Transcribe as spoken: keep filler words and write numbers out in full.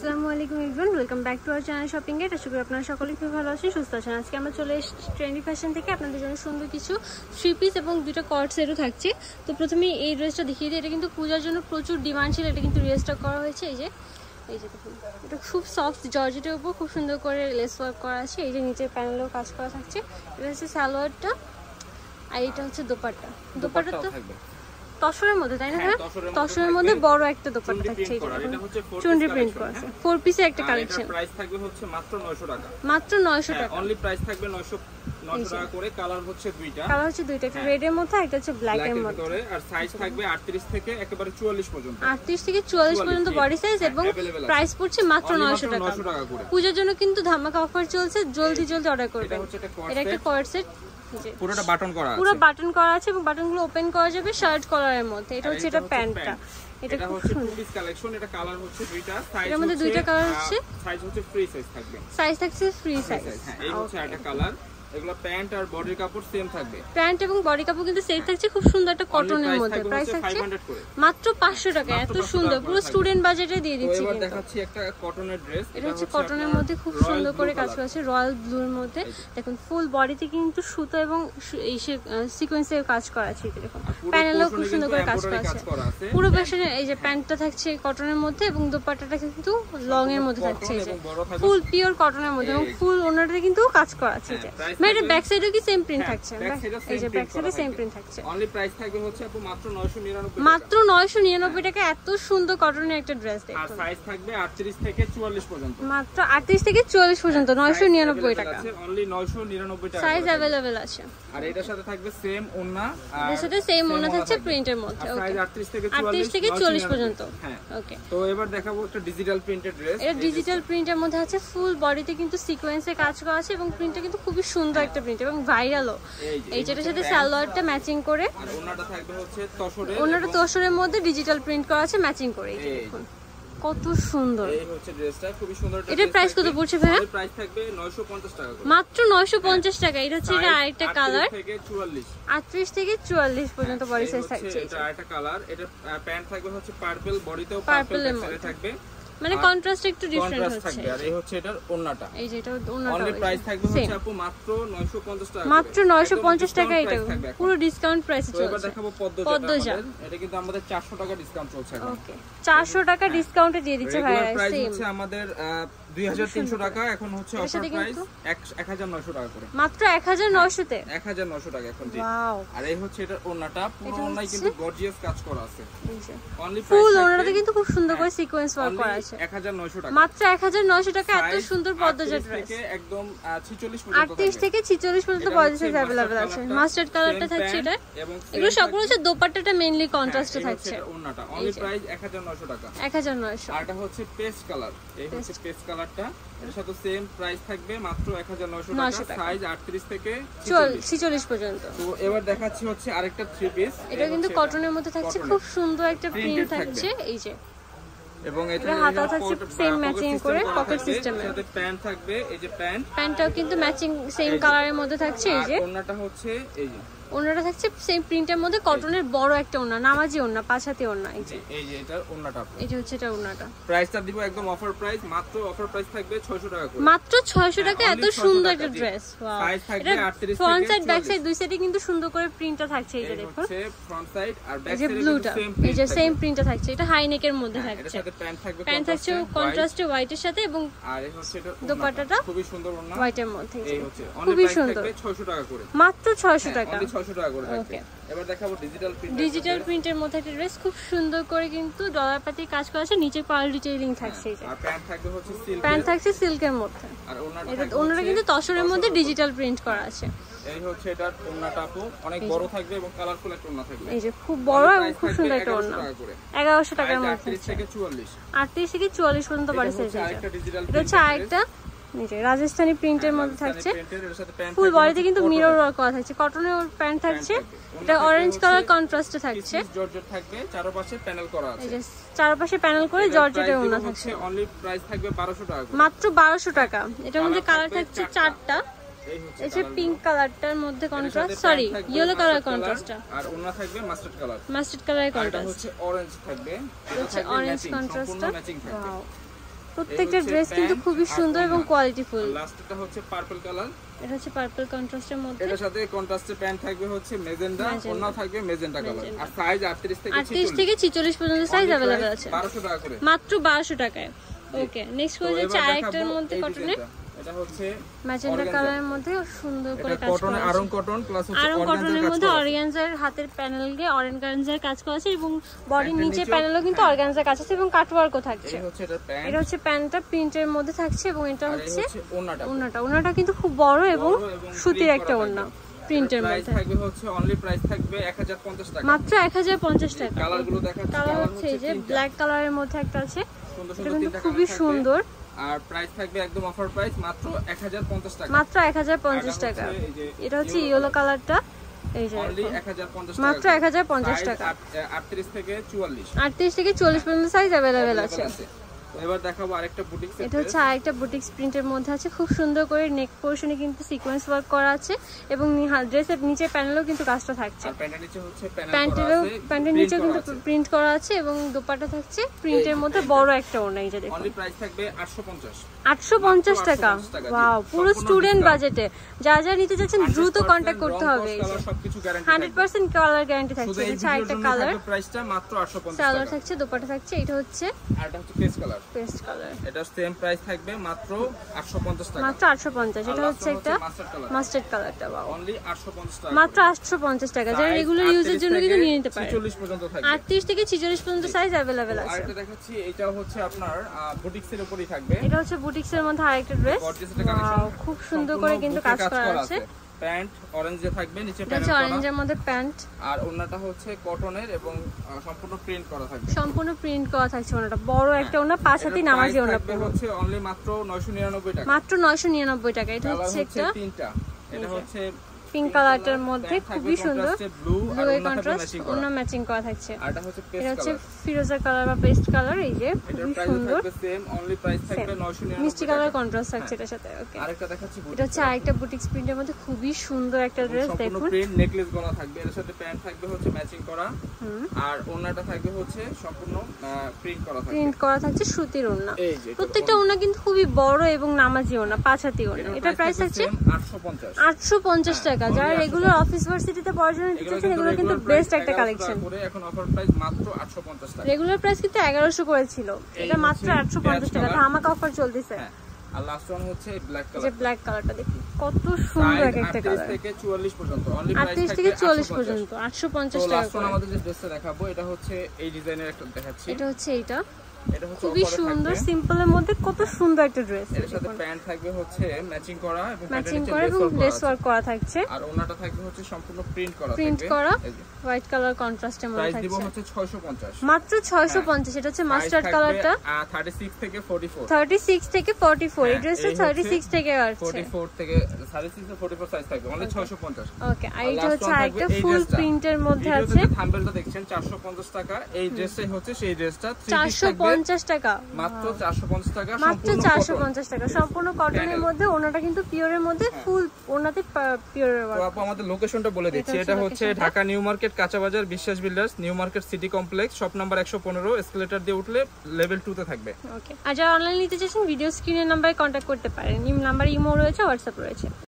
আসসালামু আলাইকুম everyone, welcome back to our channel shopping guide. আশা করি আপনারা সকলেই খুব ভালো আছেন, সুস্থ আছেন। আজকে আমরা চলে এসেছি ট্রেন্ডি ফ্যাশন থেকে আপনাদের জন্য সুন্দর কিছু থ্রি পিস এবং দুটো কট সেটও থাকছে। তো প্রথমে এই ড্রেসটা দেখিয়ে দিই। এটা কিন্তু পূজার জন্য প্রচুর ডিমান্ড ছিল, এটা কিন্তু রিস্টক করা হয়েছে। এই যে এই যে দেখুন, এটা খুব সফট জর্জেটের উপর খুব সুন্দর করে লেস ওয়ার্ক করা আছে। এই যে নিচের প্যানেলেও কাজ করা থাকছে। এটা হচ্ছে সালোয়ারটা, আর এটা হচ্ছে দোপাট্টা। দোপাট্টা তো তসরের মধ্যে, তাই না? হ্যাঁ, তসরের মধ্যে বড় একটা দোপাট্টা থাকছে। চুনরি প্রিন্ট করা আছে, ফোর পিসের একটা কালেকশন। প্রাইস থাকবে হচ্ছে মাত্র নয়শো টাকা। মাত্র নয়শো টাকা অনলি প্রাইস থাকবে নয়শো টাকা করে। কালার হচ্ছে দুইটা, কালার হচ্ছে দুইটা, একটা রেড এর মধ্যে একটা হচ্ছে ব্ল্যাক এর মধ্যে। আর সাইজ থাকবে আটত্রিশ থেকে একেবারে চুয়াল্লিশ পর্যন্ত। আটত্রিশ থেকে চুয়াল্লিশ পর্যন্ত বডি সাইজ এবং প্রাইস পড়ছে মাত্র নয়শো টাকা। পূজার জন্য কিন্তু ধামাকা অফার চলছে, জলদি জলদি অর্ডার করবেন। এটা একটা কর্ড সেট, পুরোটা বাটন করা আছে, পুরো বাটন করা আছে এবং বাটনগুলো ওপেন করা যাবে শার্ট কলারের মধ্যে। এটা হচ্ছে এটা প্যান্টটা, এটা এটা হচ্ছে টু পিস কালেকশন। এটা কালার হচ্ছে দুইটা, সাইজ এর মধ্যে দুইটা কালার আছে, সাইজ হচ্ছে ফ্রি সাইজ থাকবে, সাইজ থাকছে ফ্রি সাইজ। হ্যাঁ, এই হচ্ছে একটা কালার। এগুলো প্যান্ট আর বডির কাপড় সেম থাকবে, প্যান্ট এবং বডি কাপড় কিন্তু সেম থাকছে। খুব সুন্দর একটা কটনের মধ্যে। প্রাইস থাকছে মাত্র পাঁচশো টাকা। এত সুন্দর, পুরো স্টুডেন্ট বাজেটে দিয়ে দিচ্ছি। এবার দেখাচ্ছি একটা কটনের ড্রেস। এটা হচ্ছে কটনের মধ্যে খুব সুন্দর করে কাজ করা আছে, রয়্যাল ব্লুর মধ্যে। দেখুন ফুল বডিতে কিন্তু সুতো এবং এই সিকোয়েন্সের কাজ করা আছে। দেখুন প্যানেলও খুব সুন্দর করে কাজ করা আছে। পুরো প্যাশনে এই যে প্যান্টটা থাকছে কটনের মধ্যে এবং দোপাট্টাটা কিন্তু লং এর মধ্যে থাকছে। এই যে ফুল পিওর কটনের মধ্যে এবং ফুল ওনারটা কিন্তু কাজ করা আছে। মানে এটা ব্যাক সাইডেও কি সেম প্রিন্ট থাকছে? এই যে ব্যাক সাইডে সেম প্রিন্ট থাকছে। অনলি প্রাইস থাকবে হচ্ছে আপু মাত্র নয়শো নিরানব্বই টাকা। মাত্র নয়শো নিরানব্বই টাকা। এত সুন্দর কটনের একটা ড্রেস দেখুন। আর সাইজ থাকবে আটত্রিশ থেকে চুয়াল্লিশ পর্যন্ত। মাত্র আটত্রিশ থেকে চুয়াল্লিশ পর্যন্ত নয়শো নিরানব্বই টাকা। অনলি নয়শো নিরানব্বই টাকা সাইজ अवेलेबल আছে। আর এটার সাথে থাকবে সেম ওন্না, আর এর সাথে সেম ওন্না থাকছে প্রিন্টের মধ্যে। ওকে, সাইজ আটত্রিশ থেকে আটত্রিশ থেকে চুয়াল্লিশ পর্যন্ত। হ্যাঁ, ওকে। তো এবার দেখাবো একটা ডিজিটাল প্রিন্টেড ড্রেস। এটা ডিজিটাল প্রিন্টের মধ্যে আছে, ফুল বডিতে কিন্তু সিকোয়েন্সে কাজ করা আছে এবং প্রিন্টটা কিন্তু খুবই সুন্দর একটা প্রিন্ট এবং ভাইরালও। এই যেটার সাথে সালোয়ারটা ম্যাচিং করে, আর ওন্নাটা থাকবে হচ্ছে তসরের, ওন্নাটা তসরের মধ্যে ডিজিটাল প্রিন্ট করা আছে ম্যাচিং করে। এই দেখুন কত সুন্দর। এই হচ্ছে ড্রেসটা, খুবই সুন্দর। এটার প্রাইস কত পড়ছে ভাই? প্রাইস থাকবে নয়শো পঞ্চাশ টাকা করে। মাত্র নয়শো পঞ্চাশ টাকা। এটা হচ্ছে এটা আরেকটা কালার, থেকে চুয়াল্লিশ, আটত্রিশ থেকে চুয়াল্লিশ পর্যন্ত বডি সাইজ থাকছে। এটা আরেকটা কালার। এটা প্যান্ট থাকবে হচ্ছে পার্পল, বডিতেও পার্পল থাকবে, মানে কন্ট্রাস্ট একটু ডিফারেন্ট হচ্ছে। আর এই হচ্ছে এটার ওন্নাটা। এই যে এটা ওন্নাটা। অনলি প্রাইস থাকবে হচ্ছে আপু মাত্র নয়শো পঞ্চাশ টাকা। মাত্র নয়শো পঞ্চাশ টাকা। এটা পুরো ডিসকাউন্ট প্রাইসে চলছে। এবার দেখাবো পদ্মজা। এটা কিন্তু আমাদের চারশো টাকা ডিসকাউন্ট চলছে এখন। ওকে, চারশো টাকা ডিসকাউন্টে দিয়ে দিচ্ছে ভাই। প্রাইস হচ্ছে আমাদের দুই হাজার তিনশো টাকা, এখন হচ্ছে অফার প্রাইস এক হাজার নয়শো টাকা করে। মাত্র এক হাজার নয়শো তে এক হাজার নয়শো টাকা এখন। ওয়াও। আর এই হচ্ছে এটার ওন্নাটা, পুরো ওন্নায় কিন্তু গর্জিয়াস কাজ করা আছে। এই যে অনলি ফুল ওন্নাটাতে কিন্তু খুব সুন্দর করে সিকোয়েন্স ওয়ার্ক করা আছে। এক হাজার নয়শো টাকা। মাত্র এক হাজার নয়শো টাকা। এত সুন্দর পদ্মজা ড্রেস। একদম ছেচল্লিশ পর্যন্ত, আটত্রিশ থেকে ছেচল্লিশ পর্যন্ত বডি সাইজ अवेलेबल আছে। মাস্টার্ড কালারটা থাকছে এটা, এগুলো সবগুলো হচ্ছে দোপাট্টাটা মেইনলি কন্ট্রাস্টে থাকছে। ওন্নাটা অনলি প্রাইস এক হাজার নয়শো টাকা। এক হাজার নয়শো। আর এটা হচ্ছে পেস্ট কালার। এই হচ্ছে পেস্ট কালারটা, এর সাথে সেম প্রাইস থাকবে মাত্র এক হাজার নয়শো টাকা। সাইজ আটত্রিশ থেকে ছেচল্লিশ পর্যন্ত। তো এবার দেখাচ্ছি হচ্ছে আরেকটা থ্রি পিস। এটা কিন্তু কটনের মধ্যে থাকছে, খুব সুন্দর একটা প্রিন্ট থাকছে। এই যে এবং এটা হাতা থাকছে সেম ম্যাচিং করে পকেট সিস্টেমে। সাথে প্যান্ট থাকবে, এই যে প্যান্ট, প্যান্টটাও কিন্তু ম্যাচিং সেম কালারের মধ্যে থাকছে। এই যে ওন্নাটা হচ্ছে এই যে ওন্নাটা থাকছে সেম প্রিন্টের মধ্যে, কটনের বড় একটা ওন্না, নামাজি ওন্না, পাঁচ হাতি ওন্না। এই যে এই যে এটা ওন্নাটা, এই যে হচ্ছে এটা ওন্নাটা। প্রাইসটা দিব একদম অফার প্রাইস, মাত্র অফার প্রাইস থাকবে ছয়শো টাকা করে। মাত্র ছয়শো টাকা। এত সুন্দর একটা ড্রেস। ওয়াও। সাইজ থাকবে আটত্রিশ থেকে ফ্রন্ট সাইড ব্যাক সাইড দুই সাইডে কিন্তু সুন্দর করে প্রিন্টটা থাকছে। এই যে দেখুন ফ্রন্ট সাইড আর ব্যাক সাইডে ব্লুটা, এই যে সেম প্রিন্টটা থাকছে। এটা হাই নেকের মধ্যে থাকছে। এর সাথে প্যান্ট থাকবে, প্যান্ট থাকছে কন্ট্রাস্টে হোয়াইটের সাথে এবং আর এই হচ্ছে এটা দোপাট্টাটা খুবই সুন্দর ওন্না হোয়াইটের মধ্যে। এই হচ্ছে খুবই সুন্দর। ছয়শো টাকা করে। মাত্র ছয়শো টাকা। অনলি ছয়শো টাকা করে থাকবে। ওকে, এবার দেখাবো ডিজিটাল প্রিন্ট। ডিজিটাল প্রিন্টের মধ্যে একটা ড্রেস, খুব সুন্দর করে কিন্তু ডলার পাতি কাজ করা আছে, নিচে পার্ল ডিটেইলিং থাকছে। এই যে আর প্যান্ট থাকবে হচ্ছে সিল্ক, প্যান্ট থাকছে সিল্কের মধ্যে। আর ওন্নাটা এটা ওন্নাটা কিন্তু তসরের মধ্যে ডিজিটাল প্রিন্ট করা আছে। এই হচ্ছে এটার ওন্নাটা আপু অনেক বড় থাকবে এবং কালারফুল একটা ওন্না থাকবে। এই যে খুব বড় এবং খুব সুন্দর একটা ওন্না। এগারোশো টাকার মধ্যে আটত্রিশ থেকে চুয়াল্লিশ, আটত্রিশ থেকে চুয়াল্লিশ পর্যন্ত বডি সাইজ। আরেকটা ডিজিটাল এটা হচ্ছে আরেকটা নিচে রাজস্থানি প্রিন্টের মধ্যে থাকছে। এর সাথে প্যান্ট ফুল বডিতে কিন্তু মিরর ওয়ার্ক করা থাকছে, কটনের প্যান্ট থাকছে। এটা অরেঞ্জ কালার কন্ট্রাস্টে থাকছে, জর্জেট থাকবে, চারপাশে প্যানেল করা আছে। এই যে চারপাশে প্যানেল করে জর্জেটের ওন্না থাকছে। অনলি প্রাইস থাকবে বারোশো টাকা, মাত্র বারোশো টাকা। এটার মধ্যে কালার থাকছে চারটা। এই যে পিঙ্ক কালারটার মধ্যে কন্ট্রাস্ট, সরি ইয়েলো কালার কন্ট্রাস্টটা, আর ওন্না থাকবে মাস্টার্ড কালার, মাস্টার্ড কালারের কন্ট্রাস্ট। এটা হচ্ছে অরেঞ্জ থাকবে, এটা হচ্ছে অরেঞ্জ কন্ট্রাস্টটা। ম্যাচিং থাকবে। প্রত্যেকটা ড্রেস কিন্তু খুবই সুন্দর এবং কোয়ালিটিফুল। লাস্টটা হচ্ছে পার্পল কালার, এটা হচ্ছে পার্পল কন্ট্রাস্টের মধ্যে, এটার সাথে কন্ট্রাস্টের প্যান্ট থাকবে হচ্ছে মেজেন্ডা, ওড়না থাকবে মেজেন্ডা কালার, আর সাইজ আটত্রিশ থেকে আটত্রিশ থেকে ছেচল্লিশ পর্যন্ত সাইজ अवेलेबल আছে, বারোশো টাকা করে, মাত্র বারোশো টাকায়। ওকে, নেক্সট করে যাচ্ছে আরেকটার মধ্যে কটনের, এটা হচ্ছে ম্যাজেন্টা কালারের মধ্যে সুন্দর করে কাজ করা আছে, আরং কটন প্লাস হচ্ছে আরং কটনের মধ্যে অর্গানজার হাতের প্যানেল দিয়ে অর্গানজার কাজ করা আছে এবং বডির নিচে প্যানেলও কিন্তু অর্গানজার কাজ আছে এবং কাটওয়ার্কও থাকছে। এই হচ্ছে এটা প্যান্ট, এটা হচ্ছে প্যান্টটা প্রিন্টের মধ্যে থাকছে এবং এটা হচ্ছে ওড়নাটা, ওড়নাটা ওড়নাটা কিন্তু খুব বড় এবং সুতির একটা ওড়না প্রিন্টের প্রাইস মধ্যে। থাকবে হচ্ছে অনলি প্রাইস থাকবে এক হাজার পঞ্চাশ টাকা, মাত্র এক হাজার পঞ্চাশ টাকা। কালারগুলো দেখাচ্ছি, কালার হচ্ছে এই যে ব্ল্যাক কালারের মধ্যে একটা আছে, সুন্দর এটা সুন্দর কিন্তু তিনটা খুবই কালার সুন্দর, আর প্রাইস থাকবে একদম অফার প্রাইস মাত্র এক হাজার পঞ্চাশ টাকা, মাত্র এক হাজার পঞ্চাশ টাকা। এটা হচ্ছে ইয়েলো কালারটা, এই যে অনলি এক হাজার পঞ্চাশ টাকা, মাত্র এক হাজার পঞ্চাশ টাকা। আটত্রিশ থেকে চুয়াল্লিশ, আটত্রিশ থেকে চল্লিশ পর্যন্ত সাইজ अवेलेबल আছে। এবার দেখাবো আরেকটা বুটিক্স, এটা হচ্ছে আরেকটা বুটিক্স প্রিন্টের মধ্যে আছে, খুব সুন্দর করে নেক পোরশনে কিন্তু সিকোয়েন্স ওয়ার্ক করা আছে এবং ড্রেসের নিচে প্যানেলও কিন্তু কাজটা থাকছে, আর প্যান্টের নিচে হচ্ছে প্যানেল প্যান্টের করা আছে, প্যান্টের নিচে কিন্তু প্রিন্ট করা আছে এবং দোপাট্টা থাকছে প্রিন্টের মধ্যে বড় একটা ওড়না। এই যে দেখুন, অনলি প্রাইস থাকবে আটশো পঞ্চাশ, আটশো পঞ্চাশ টাকা। ওয়াও, পুরো স্টুডেন্ট বাজেটে, যা যা নিতে যাচ্ছেন দ্রুত কন্টাক্ট করতে হবে। এই যে সবকিছু guarantee, hundred percent colour guarantee থাকছে। এটা একটা কালার, প্রাইসটা মাত্র আটশো পঞ্চাশ টাকা, সালোয়ার থাকছে, দোপাট্টা থাকছে, এটা হচ্ছে আর এটা হচ্ছে পেস্ট কালার, পেস্ট কালার, এটা সেম প্রাইস থাকবে মাত্র আটশো পঞ্চাশ টাকা, মাত্র আটশো পঞ্চাশ। এটা হচ্ছে একটা মাস্টার্ড কালারটা, ওয়াও, অনলি আটশো পঞ্চাশ টাকা, মাত্র আটশো পঞ্চাশ টাকা। যারা রেগুলার ইউজের জন্য কিন্তু নিয়ে নিতে পারে, চল্লিশ পর্যন্ত থাকবে, আটত্রিশ থেকে ছেচল্লিশ পর্যন্ত সাইজ अवेलेबल আছে। আরেকটা দেখাচ্ছি, এটা হচ্ছে আপনার বুটিক্সের উপরই থাকবে, এটা হচ্ছে বুটিক্সের মধ্যে আরেকটা ড্রেস, ওয়াও, খুব সুন্দর করে কিন্তু কাজ করা আছে। প্যান্ট অরেঞ্জে থাকবে, নিচে প্যান্ট অরেঞ্জের মধ্যে প্যান্ট, আর ওড়নাটা হচ্ছে কটনের এবং সম্পূর্ণ প্রিন্ট করা থাকবে, সম্পূর্ণ প্রিন্ট করা থাকছে। ওড়নাটা বড় একটা ওড়না, পাঁচ হাতি নামাজি ওড়না হচ্ছে অনলি মাত্র নয়শো নিরানব্বই টাকা, মাত্র নয়শো নিরানব্বই টাকা। এটা হচ্ছে একটা তিনটা, এটা হচ্ছে পিঙ্ক কালারটার মধ্যে খুবই সুন্দর ব্লু ব্লু এর কন্ট্রাস্ট ওড়না ম্যাচিং করা থাকছে, আর এটা হচ্ছে এটা পেস্ট হচ্ছে কালার, ফিরোজা কালার বা পেস্ট কালার। এই যে খুবই সুন্দর, সেম অনলি প্রাইস থাকবে নয়শো নিরানব্বই, মিষ্টি কালার কন্ট্রাস্ট থাকছে এটার সাথে। ওকে, আরেকটা দেখাচ্ছি, এটা হচ্ছে আরেকটা বুটিক্স প্রিন্টের মধ্যে খুবই সুন্দর একটা ড্রেস। দেখুন, প্রিন্ট নেকলেস গলা থাকবে, এর সাথে প্যান্ট থাকবে হচ্ছে ম্যাচিং করা, আর ওড়নাটা থাকবে হচ্ছে সম্পূর্ণ প্রিন্ট করা থাকবে, প্রিন্ট করা থাকছে সুতির ওড়না। এই যে প্রত্যেকটা ওড়না কিন্তু খুবই বড় এবং নামাজি ওড়না, পাঁচ হাতি ওড়না। এটা প্রাইস আছে আটশো পঞ্চাশ, আটশো পঞ্চাশ টাকা। যারা রেগুলার অফিস ভার্সিটিতে পড়ার জন্য নিতেছেন, এগুলো কিন্তু বেস্ট একটা কালেকশন। এখন অফার প্রাইস মাত্র আটশো পঞ্চাশ টাকা, রেগুলার প্রাইস কিন্তু এগারোশো করে ছিল, এটা মাত্র আটশো পঞ্চাশ টাকা, ধামাকা অফার চলতেছে। আর লাস্ট ওয়ান হচ্ছে ব্ল্যাক কালার, যে ব্ল্যাক কালারটা দেখুন কত সুন্দর এক একটা কালার, আটত্রিশ থেকে চুয়াল্লিশ পর্যন্ত, অনলি প্রাইস আটত্রিশ থেকে চুয়াল্লিশ পর্যন্ত আটশো পঞ্চাশ টাকা। লাস্ট ওয়ান আমাদের যে ড্রেসটা দেখাবো, এটা হচ্ছে এই ডিজাইনের একটা দেখাচ্ছি, এটা হচ্ছে এইটা, এটা হচ্ছে খুবই সুন্দর সিম্পলের মধ্যে কত সুন্দর একটা ড্রেস। এর সাথে প্যান্ট থাকবে হচ্ছে ম্যাচিং করা এবং ম্যাচিং করা এবং লেস ওয়ার্ক করা থাকছে, আর ওড়নাটা থাকবে হচ্ছে সম্পূর্ণ প্রিন্ট করা, প্রিন্ট করা হোয়াইট কালার কন্ট্রাস্টের মধ্যে থাকছে, প্রাইস দিব হচ্ছে ছয়শো পঞ্চাশ, মাত্র ছয়শো পঞ্চাশ। এটা হচ্ছে মাস্টার্ড কালারটা, ছত্রিশ থেকে চুয়াল্লিশ, ছত্রিশ থেকে চুয়াল্লিশ। এই ড্রেসটা ছত্রিশ থেকে আসছে, চল্লিশ থেকে ছত্রিশ থেকে চুয়াল্লিশ সাইজ থাকবে, অনলি ছয়শো পঞ্চাশ। ওকে, আর এটা হচ্ছে আরেকটা ফুল প্রিন্টের মধ্যে আছে, থাম্বনেলটা দেখছেন চারশো পঞ্চাশ টাকা, এই ড্রেসটাই হচ্ছে সেই ড্রেসটা চারশো পঞ্চাশ টাকা, মাত্র চারশো পঞ্চাশ টাকা, মাত্র চারশো পঞ্চাশ টাকা, সম্পূর্ণ কটনের মধ্যে। ওনাটা কিন্তু পিওরের মধ্যে, ফুল ওনাতে পিওরের ওয়ার্ক। তো আপু আমাদের লোকেশনটা বলে দিচ্ছি, এটা হচ্ছে ঢাকা নিউ মার্কেট কাঁচা বাজার Biswas builders, new market city complex, shop number একশো পনেরো, এসকেলেটর দিয়ে উঠলে লেভেল টু তে থাকবে। ওকে, আর যারা অনলাইন নিতে চাইছেন ভিডিও স্ক্রিনের নাম্বারে কন্ট্যাক্ট করতে পারেন, ইম নাম্বার ইমো রয়েছে, হোয়াটসঅ্যাপ রয়েছে।